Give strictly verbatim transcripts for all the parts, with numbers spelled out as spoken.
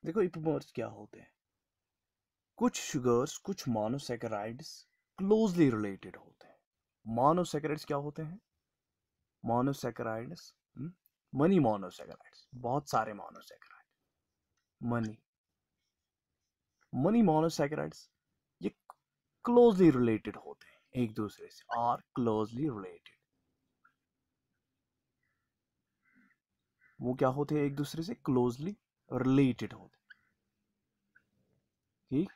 देखो इपिमर्स क्या होते हैं, कुछ शुगर्स कुछ मोनोसैकेराइड्स क्लोजली रिलेटेड होते हैं। मोनोसैकेराइड्स क्या होते हैं? मोनोसैकेराइड्स, मनी मोनोसैकेराइड्स, बहुत सारे मोनोसैकेराइड, मनी मनी मोनोसैकेराइड्स ये क्लोजली रिलेटेड होते हैं एक दूसरे से, आर क्लोजली रिलेटेड। वो क्या होते हैं? एक दूसरे से क्लोजली रिलेटेड होते हैं। ठीक,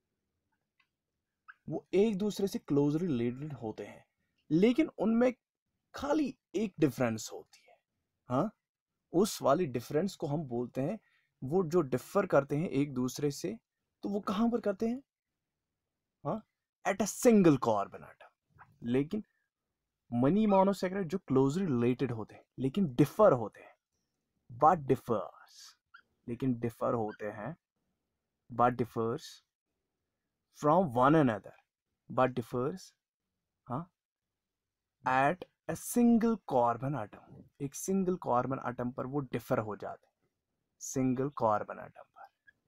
वो एक दूसरे से क्लोजली रिलेटेड होते हैं, लेकिन उनमें खाली एक डिफरेंस होती है। हाँ, उस वाली डिफरेंस को हम बोलते हैं, वो जो डिफर करते हैं एक दूसरे से, तो वो कहां पर करते हैं? हाँ, at a single carbon atom. लेकिन मनी मोनोसैकेराइड जो क्लोजली रिलेटेड होते हैं लेकिन डिफर होते हैं, बट डिफर्स लेकिन डिफर होते हैं, but differs from one another, but differs हाँ at a single carbon atom. एक सिंगल कार्बन एटम पर वो डिफर हो जाते हैं, सिंगल कार्बन एटम पर,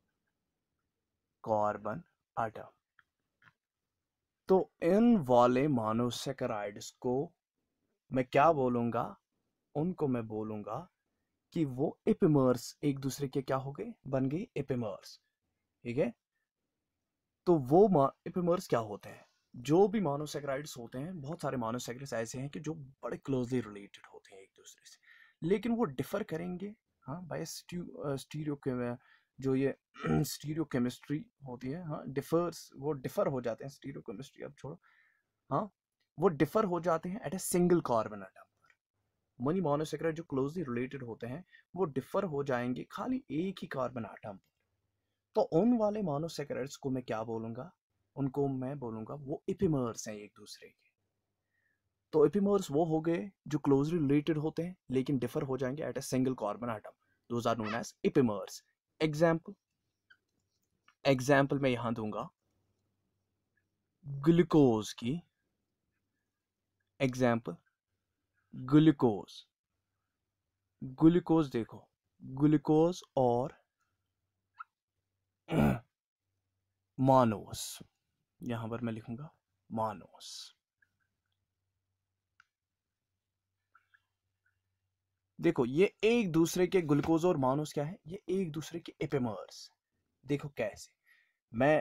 कार्बन एटम। तो इन वाले मोनोसैकेराइड्स को मैं क्या बोलूंगा? उनको मैं बोलूंगा कि वो एपिमर्स, एक दूसरे के क्या हो गए? बन गए एपिमर्स। ठीक है, तो वो एपिमर्स क्या होते हैं? जो भी मोनोसैकेराइड्स होते हैं, बहुत सारे मोनोसैकेराइड्स ऐसे हैं कि जो बड़े क्लोजली रिलेटेड होते हैं एक दूसरे से, लेकिन वो डिफर करेंगे हाँ बाय स्टीरियो, जो ये स्टीरियो केमिस्ट्री होती है, हाँ डिफर्स, वो डिफर हो जाते हैं, स्टीरियो केमिस्ट्री अब छोड़ो, हाँ वो डिफर हो जाते हैं at a single carbon atom पर। मनी मोनोसैकेराइड जो क्लोजली रिलेटेड होते हैं वो डिफर हो जाएंगे खाली एक ही कार्बन एटम पर। तो उन वाले मोनोसैकेराइड्स को मैं क्या बोलूंगा? उनको मैं बोलूंगा वो एपिमर्स हैं एक दूसरे के। तो एपिमर्स वो हो गए जो क्लोजली रिलेटेड होते हैं लेकिन डिफर हो जाएंगे at a single carbon atom, those are known as epimers. Example example मैं यहां दूंगा ग्लूकोज की। एग्जाम्पल ग्लूकोज, ग्लूकोज देखो, ग्लूकोज और मानोस, यहां पर मैं लिखूंगा मानोस। देखो ये एक दूसरे के, ग्लूकोज और मानोस क्या है? ये एक दूसरे के एपिमर्स। देखो कैसे, मैं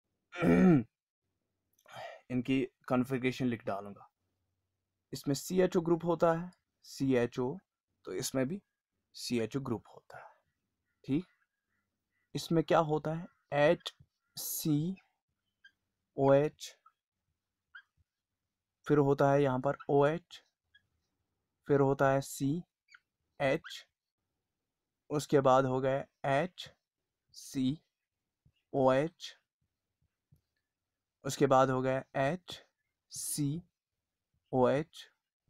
इनकी कॉन्फ़िगरेशन लिख डालूंगा। इसमें सी एच ओ ग्रुप होता है, सी एच ओ, तो इसमें भी सी एच ओ ग्रुप होता है। ठीक, इसमें क्या होता है? एच सी ओ एच, फिर होता है यहाँ पर ओ एच, फिर होता है सी एच, उसके बाद हो गया एच सी ओ एच, उसके बाद हो गया एच सी ओ एच,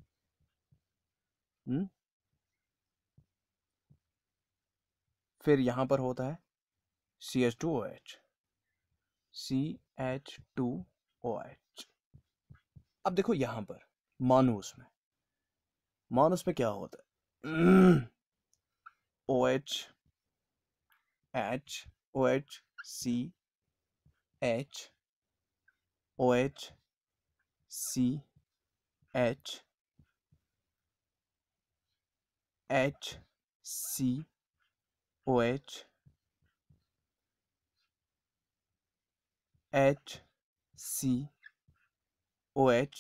फिर यहां पर होता है C H two O H, C H two O H. अब देखो यहां पर मानूस में, मानूस में क्या होता है? O H H O H C H O H C H H C O H H C O H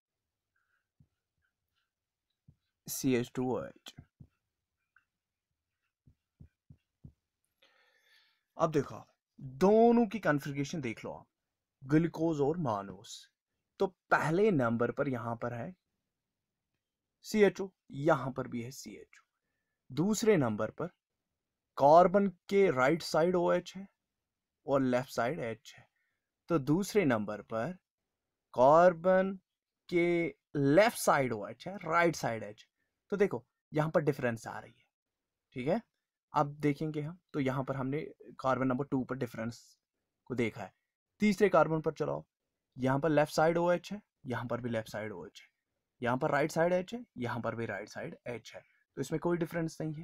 C H two O H. अब देखो दोनों की कॉन्फ़िगरेशन देख लो आप, ग्लूकोज और मानोस। तो पहले नंबर पर यहां पर है सी एच ओ, यहां पर भी है सी एच ओ। दूसरे नंबर पर कार्बन के राइट साइड ओ एच है और लेफ्ट साइड एच है। तो दूसरे नंबर पर कार्बन के लेफ्ट साइड ओ एच है, राइट साइड एच। तो देखो यहां पर डिफरेंस आ रही है। ठीक है, अब देखेंगे हम, तो यहां पर हमने कार्बन नंबर टू पर डिफरेंस को देखा है। तीसरे कार्बन पर चलो, यहां पर लेफ्ट साइड ओ एच है, यहां पर भी लेफ्ट साइड ओ एच है, यहां पर राइट साइड एच है, यहां पर भी राइट साइड एच है। तो इसमें कोई डिफरेंस नहीं है।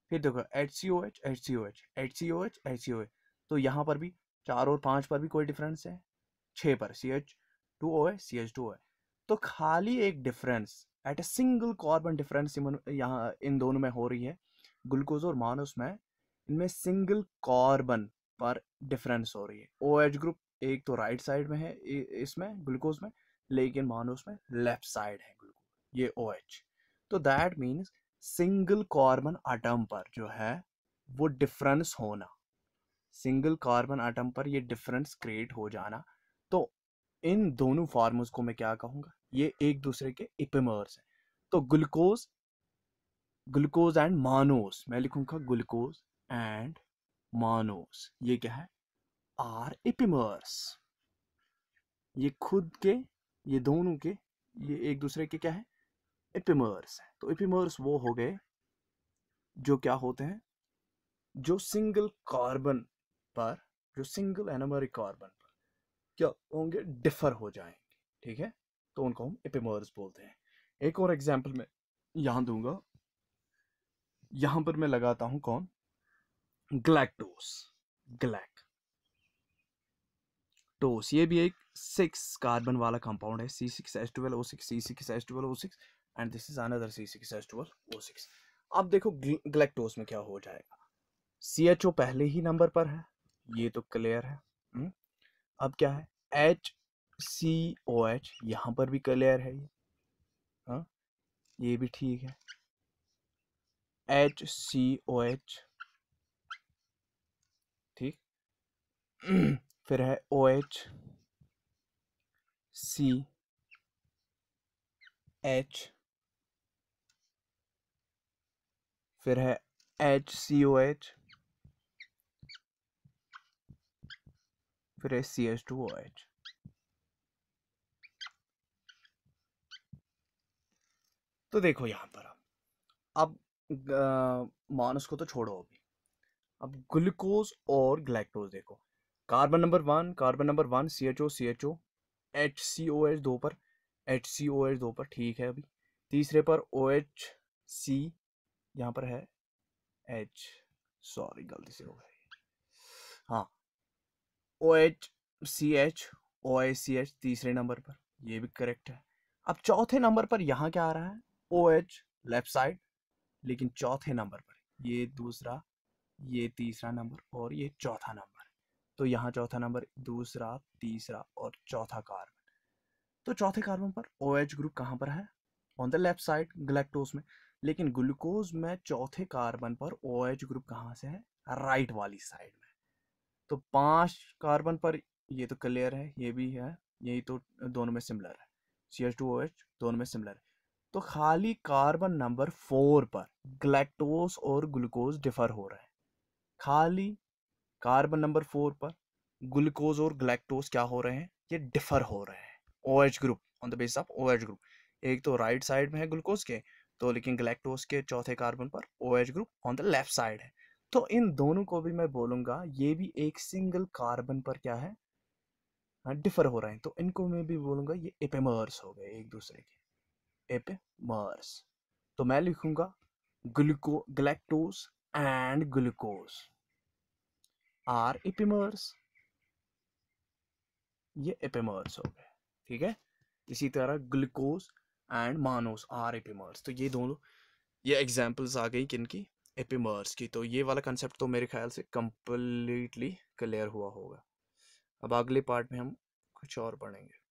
फिर देखो H C O H H C O H H C O H H C O H, तो यहाँ पर भी चार और पाँच पर भी कोई डिफरेंस है, छः पर C H two O H C H two O H. तो खाली एक difference at a single carbon difference यहाँ इन दोनों में हो रही है, ग्लूकोज और मानोस में, इनमें सिंगल कार्बन पर डिफरेंस हो रही है। ओ एच ग्रुप एक तो राइट साइड में है इसमें ग्लूकोज में, लेकिन मानोस में लेफ्ट साइड है ग्लूकोज, ये ओ एच। तो that means single carbon atom पर जो है वो डिफरेंस होना, सिंगल कार्बन आटम पर ये डिफरेंस क्रिएट हो जाना, तो इन दोनों फार्मूल्स को मैं क्या कहूंगा, ये एक दूसरे के इपिमर्स है। तो ग्लूकोज ग्लूकोज एंड मानोस, मैं लिखूंगा ग्लूकोज एंड मानोस, ये क्या है, आर इपिमर्स। ये खुद के, ये दोनों के, ये एक दूसरे के क्या है, इपिमर्स है। तो इपिमर्स वो हो गए जो क्या होते हैं, जो सिंगल कार्बन पर, जो सिंगल एनोमरिक कार्बन पर क्या होंगे, डिफर हो जाएंगे, ठीक है, तो उनको हम एपिमर्स बोलते हैं। एक और एग्जांपल मैं यहां दूंगा, यहां पर मैं लगाता हूं कौन, ग्लैक्टोस, ग्लैक्टोस, ये भी एक सिक्स कार्बन वाला कंपाउंड है, C six H twelve O six, C six H twelve O six, and this is another C six H twelve O six. अब देखो ग्लैक्टोस में क्या हो जाएगा, सी एच ओ पहले ही नंबर पर है, ये तो क्लियर है। हुँ? अब क्या है, एच सी ओ एच, यहाँ पर भी क्लियर है ये, हाँ ये भी ठीक है, एच सी ओ एच, ठीक। फिर है ओ एच सी एच, फिर है एच सी ओ एच, फिर है C H two O H. तो देखो यहाँ पर अब मानस को तो छोड़ो अभी, अब ग्लूकोज और ग्लैक्टोज देखो, carbon number one, carbon number one C H O C H O, H C O H दो पर, एच सी ओ एच दो पर, ठीक है। अभी तीसरे पर ओ एच सी, यहाँ पर है एच, सॉरी गलती से हो गई, हाँ O H C H, O H C H तीसरे नंबर पर, ये भी करेक्ट है। अब चौथे नंबर पर यहाँ क्या आ रहा है, ओ एच लेफ्ट साइड, लेकिन चौथे नंबर पर ये दूसरा, ये तीसरा नंबर और ये चौथा नंबर, तो यहाँ चौथा नंबर, दूसरा, तीसरा और चौथा कार्बन। तो चौथे कार्बन पर OH ग्रुप कहाँ पर है, on the left side galactose में, लेकिन ग्लूकोज में चौथे कार्बन पर OH ग्रुप कहाँ से है, राइट वाली साइड में। तो पांच कार्बन पर ये तो क्लियर है, ये भी है, यही तो दोनों में सिमिलर है, C H two O H दोनों में सिमिलर है। तो खाली कार्बन नंबर फोर पर ग्लैक्टोज और ग्लूकोज डिफर हो रहे हैं, खाली कार्बन नंबर फोर पर ग्लूकोज और ग्लैक्टोज क्या हो रहे हैं, ये डिफर हो रहे हैं। OH group on the basis of OH group, एक तो राइट साइड में है ग्लूकोज के, तो लेकिन ग्लैक्टोज के चौथे कार्बन पर OH group on the left side है। तो इन दोनों को भी मैं बोलूंगा ये भी एक सिंगल कार्बन पर क्या है, डिफर हो रहे हैं, तो इनको मैं भी बोलूंगा ये एपिमर्स हो गए एक दूसरे के, एपिमर्स। तो मैं लिखूंगा gluco galactose and glucose are epimers, ये एपिमर्स हो गए, ठीक है। इसी तरह glucose and mannose are epimers, तो ये दोनों, ये एग्जांपल्स आ गई किनकी, एपिमर्स की। तो ये वाला कंसेप्ट तो मेरे ख्याल से कंप्लीटली क्लियर हुआ होगा। अब अगले पार्ट में हम कुछ और पढ़ेंगे।